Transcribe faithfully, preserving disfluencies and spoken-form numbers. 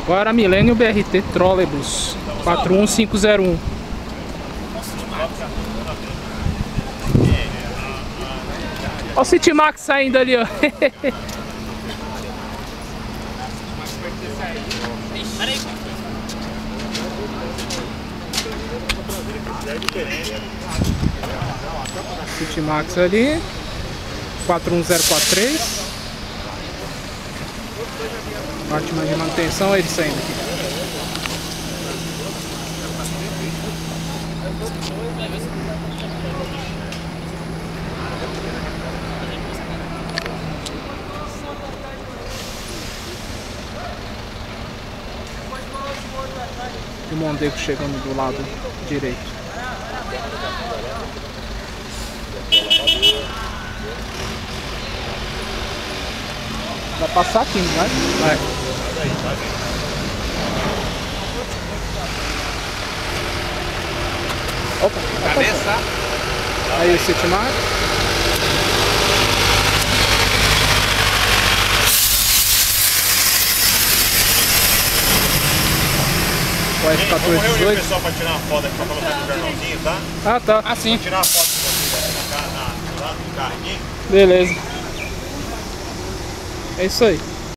Agora Millennium B R T Trolleybus quatro um cinco zero um. Olha o City Max saindo ali, ó. City Max ali quatro um zero quatro três. Parte mais de manutenção, ele saindo aqui. E o Mondego chegando do lado direito. Vai passar aqui, não vai? Vai. Opa, cabeça. Aí o City Max. O F quatorze dezoito. Pessoal, para tirar uma foto aqui para colocar no jornalzinho, tá? Ah, tá. Ah, sim. Vou tirar uma foto de vocês aqui na, na, do lado do carro aqui. Beleza. É isso aí.